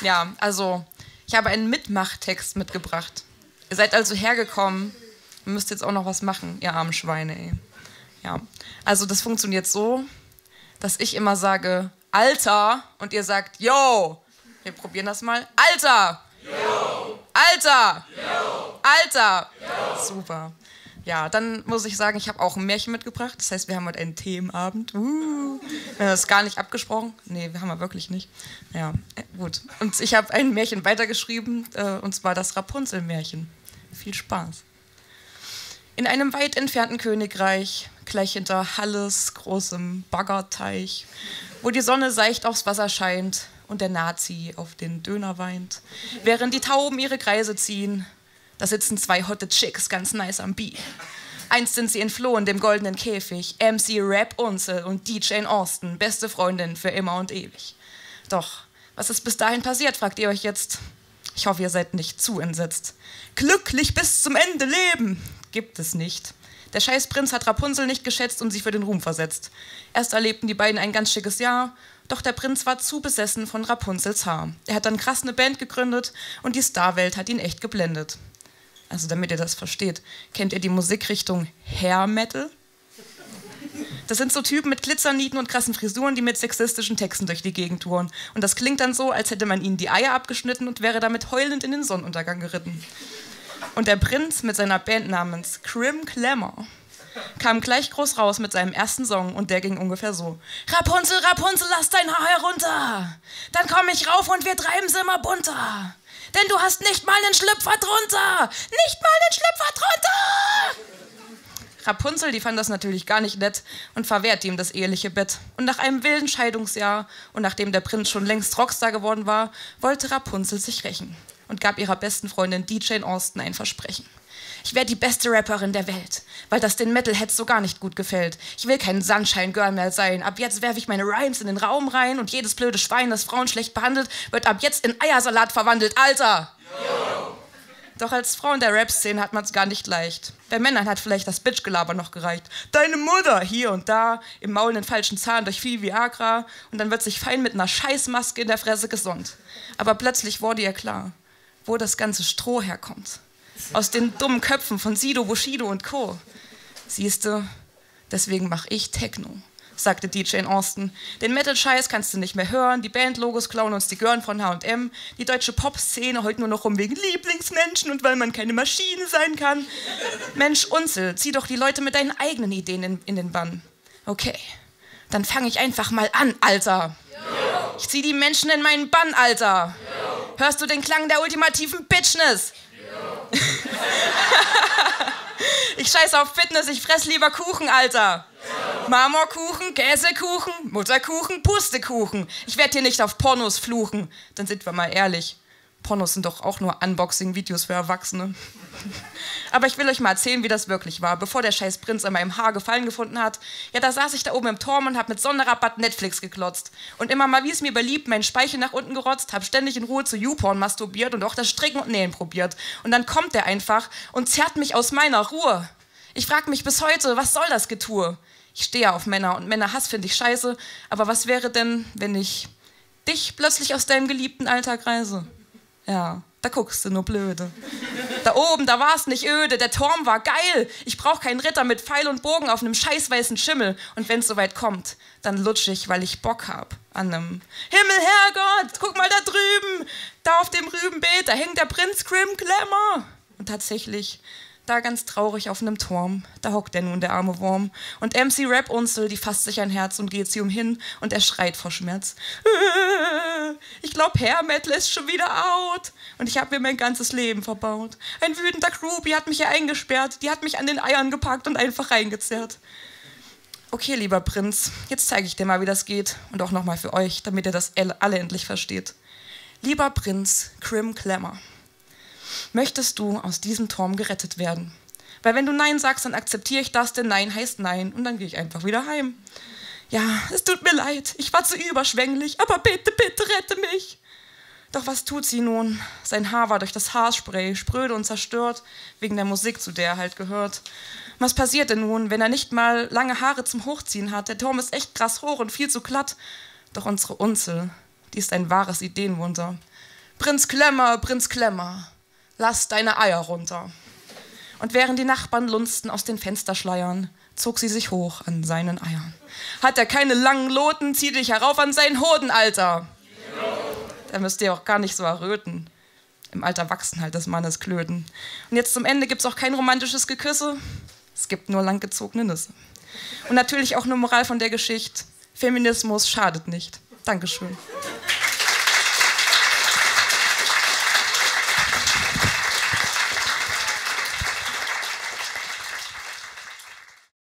Ja, also ich habe einen Mitmachtext mitgebracht. Ihr seid also hergekommen, ihr müsst jetzt auch noch was machen, ihr armen Schweine, ey. Ja, also das funktioniert so, dass ich immer sage, Alter, und ihr sagt, yo. Wir probieren das mal. Alter! Yo! Alter! Yo! Alter! Yo! Super. Ja, dann muss ich sagen, ich habe auch ein Märchen mitgebracht. Das heißt, wir haben heute einen Themenabend. Wir haben das gar nicht abgesprochen. Nee, wir haben wir wirklich nicht. Ja, gut. Und ich habe ein Märchen weitergeschrieben, und zwar das Rapunzel-Märchen. Viel Spaß. In einem weit entfernten Königreich, gleich hinter Halles großem Baggerteich, wo die Sonne seicht aufs Wasser scheint und der Nazi auf den Döner weint, während die Tauben ihre Kreise ziehen, da sitzen zwei hotte Chicks ganz nice am Beat. Einst sind sie entflohen dem goldenen Käfig, MC Rapunzel und DJ Austin, beste Freundin für immer und ewig. Doch, was ist bis dahin passiert, fragt ihr euch jetzt? Ich hoffe, ihr seid nicht zu entsetzt. Glücklich bis zum Ende leben gibt es nicht. Der Scheißprinz hat Rapunzel nicht geschätzt und sie für den Ruhm versetzt. Erst erlebten die beiden ein ganz schickes Jahr, doch der Prinz war zu besessen von Rapunzels Haar. Er hat dann krass eine Band gegründet und die Starwelt hat ihn echt geblendet. Also damit ihr das versteht, kennt ihr die Musikrichtung Hair Metal? Das sind so Typen mit Glitzernieten und krassen Frisuren, die mit sexistischen Texten durch die Gegend touren. Und das klingt dann so, als hätte man ihnen die Eier abgeschnitten und wäre damit heulend in den Sonnenuntergang geritten. Und der Prinz mit seiner Band namens Crim Glamour kam gleich groß raus mit seinem ersten Song und der ging ungefähr so. Rapunzel, Rapunzel, lass dein Haar herunter. Dann komm ich rauf und wir treiben's immer bunter. Denn du hast nicht mal einen Schlüpfer drunter. Nicht mal einen Schlüpfer drunter. Rapunzel, die fand das natürlich gar nicht nett und verwehrte ihm das eheliche Bett. Und nach einem wilden Scheidungsjahr und nachdem der Prinz schon längst Rockstar geworden war, wollte Rapunzel sich rächen und gab ihrer besten Freundin DJ Austin ein Versprechen. Ich werde die beste Rapperin der Welt, weil das den Metalheads so gar nicht gut gefällt. Ich will kein Sunshine Girl mehr sein. Ab jetzt werfe ich meine Rhymes in den Raum rein und jedes blöde Schwein, das Frauen schlecht behandelt, wird ab jetzt in Eiersalat verwandelt. Alter! Yo. Doch als Frau in der Rap-Szene hat man es gar nicht leicht. Bei Männern hat vielleicht das Bitch-Gelaber noch gereicht. Deine Mutter hier und da, im Maul einen falschen Zahn durch viel Viagra und dann wird sich fein mit einer Scheißmaske in der Fresse gesund. Aber plötzlich wurde ihr klar, wo das ganze Stroh herkommt. Aus den dummen Köpfen von Sido, Bushido und Co. Siehste, deswegen mach ich Techno, sagte DJ Austin. Den Metal-Scheiß kannst du nicht mehr hören, die Bandlogos klauen uns die Gören von H&M, die deutsche Pop-Szene heult nur noch rum wegen Lieblingsmenschen und weil man keine Maschine sein kann. Mensch, Unzel, zieh doch die Leute mit deinen eigenen Ideen in den Bann. Okay, dann fange ich einfach mal an, Alter. Yo. Ich zieh die Menschen in meinen Bann, Alter. Yo. Hörst du den Klang der ultimativen Bitchness? Ich scheiße auf Fitness, ich fress lieber Kuchen, Alter. Marmorkuchen, Käsekuchen, Mutterkuchen, Pustekuchen. Ich werde hier nicht auf Pornos fluchen. Dann sind wir mal ehrlich. Pornos sind doch auch nur Unboxing-Videos für Erwachsene. Aber ich will euch mal erzählen, wie das wirklich war, bevor der scheiß Prinz an meinem Haar Gefallen gefunden hat. Ja, da saß ich da oben im Turm und hab mit Sonderrabatt Netflix geklotzt. Und immer mal, wie es mir beliebt, meinen Speichel nach unten gerotzt, hab ständig in Ruhe zu YouPorn masturbiert und auch das Stricken und Nähen probiert. Und dann kommt der einfach und zerrt mich aus meiner Ruhe. Ich frag mich bis heute, was soll das Getue? Ich stehe auf Männer und Männerhass finde ich scheiße. Aber was wäre denn, wenn ich dich plötzlich aus deinem geliebten Alltag reise? Ja, da guckst du nur blöde. Da oben, da war's nicht öde, der Turm war geil. Ich brauch keinen Ritter mit Pfeil und Bogen auf einem scheißweißen Schimmel. Und wenn's soweit kommt, dann lutsch ich, weil ich Bock hab an einem Himmel, Herrgott, guck mal da drüben. Da auf dem Rübenbeet, da hängt der Prinz Crim Glamour. Und tatsächlich, da ganz traurig auf einem Turm, da hockt der nun, der arme Wurm. Und MC Rapunzel, die fasst sich ein Herz und geht zu ihm hin und er schreit vor Schmerz. Ich glaub, Hair Metal ist schon wieder out. Und ich hab mir mein ganzes Leben verbaut. Ein wütender Groupie hat mich hier eingesperrt, die hat mich an den Eiern gepackt und einfach reingezerrt. Okay, lieber Prinz, jetzt zeige ich dir mal, wie das geht. Und auch nochmal für euch, damit ihr das alle endlich versteht. Lieber Prinz Crim Glamour, möchtest du aus diesem Turm gerettet werden? Weil wenn du Nein sagst, dann akzeptiere ich das, denn Nein heißt Nein und dann gehe ich einfach wieder heim. Ja, es tut mir leid, ich war zu überschwänglich, aber bitte, bitte rette mich. Doch was tut sie nun? Sein Haar war durch das Haarspray spröde und zerstört, wegen der Musik, zu der er halt gehört. Was passiert denn nun, wenn er nicht mal lange Haare zum Hochziehen hat? Der Turm ist echt krass hoch und viel zu glatt. Doch unsere Unzel, die ist ein wahres Ideenwunder. Prinz Klemmer, lass deine Eier runter. Und während die Nachbarn lunsten aus den Fensterschleiern, zog sie sich hoch an seinen Eiern. Hat er keine langen Loten, zieh dich herauf an seinen Hoden, Alter. Da müsst ihr auch gar nicht so erröten. Im Alter wachsen halt des Mannes Klöten. Und jetzt zum Ende gibt's auch kein romantisches Geküsse. Es gibt nur langgezogene Nüsse. Und natürlich auch eine Moral von der Geschichte. Feminismus schadet nicht. Dankeschön.